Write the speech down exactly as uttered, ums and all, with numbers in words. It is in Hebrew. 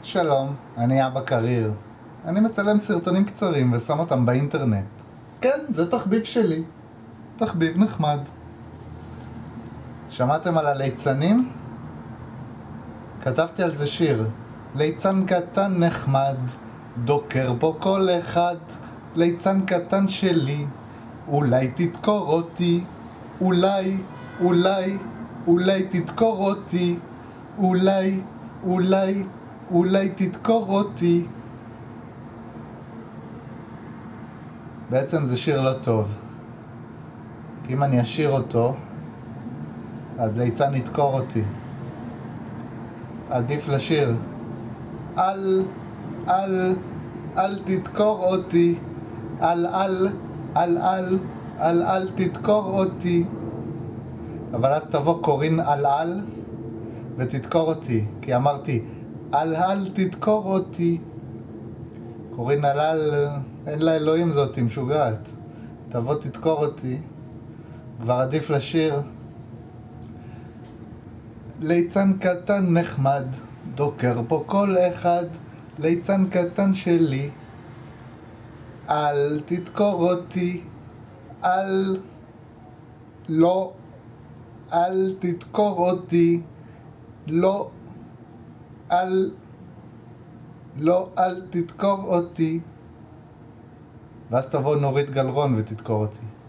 שלום, אני אבא קריר. אני מצלם סרטונים קצרים ושם אותם באינטרנט. כן, זה תחביב שלי. תחביב נחמד. שמעתם על הליצנים? כתבתי על זה שיר. ליצן קטן נחמד, דוקר בו כל אחד. ליצן קטן שלי, אולי תדקור אותי. אולי, אולי, אולי תדקור אותי. אולי, אולי, אולי תדקור אותי. בעצם זה שיר לא טוב, כי אם אני אשיר אותו אז ליצן ידקור אותי. עדיף לשיר אל, אל, אל תדקור אותי. אל, אל, אל, אל, אל, אל תדקור אותי. אבל אז תבוא קורין אל, אל ותדקור אותי, כי אמרתי אל, אל תדקור אותי. קורין אל, אל, אין לה אלוהים, זאת היא משוגעת. תבוא תדקור אותי. כבר עדיף לשיר ליצן קטן נחמד, דוקר בו כל אחד. ליצן קטן שלי, אל תדקור אותי. אל, לא, אל תדקור אותי. לא, אל, לא, אל תדקור אותי. ואז תבוא נורית גלרון ותדקור אותי.